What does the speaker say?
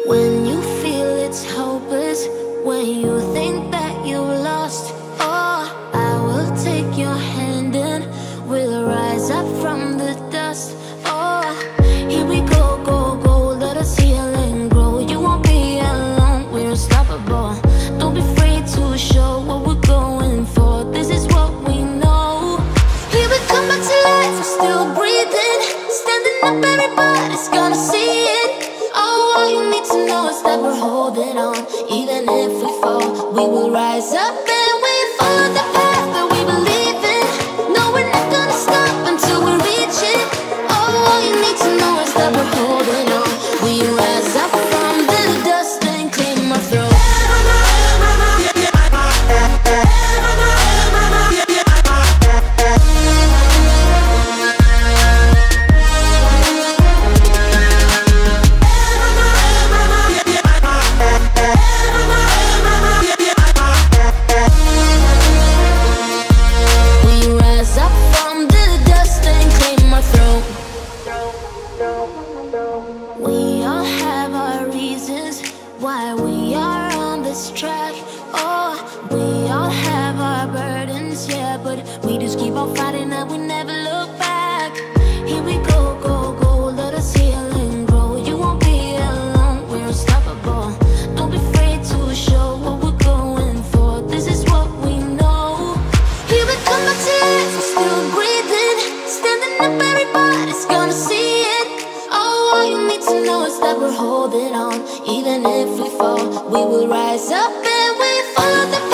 When you feel it's hopeless, when you think that you've lost, oh, I will take your hand and we'll rise up from the dust. Oh, here we go, go, go, let us heal and grow. You won't be alone, we're unstoppable. Don't be afraid to show what we're going for. This is what we know. Here we come back to life, we're still breathing. Standing up, everybody's gonna see it. Oh, all you need to know is that we're holding on. Even if we fall, we will rise up and we follow the path that we believe in. No, we're not gonna stop until we reach it. Oh, all you need to know is that we're holding on. We rise up from the dust and claim our throne. We all have our reasons why we are on this track. Oh, we all have our burdens, yeah, but we just keep on fighting and we never look back. Here we go, go, go, let us heal and grow. You won't be alone, we're unstoppable. Don't be afraid to show what we're going for. This is what we know. Here we come back to life, we're still breathing. Standing up, everybody's gonna see it. Oh, all you need to know is that we're holding on. Even if we fall, we will rise up and we follow the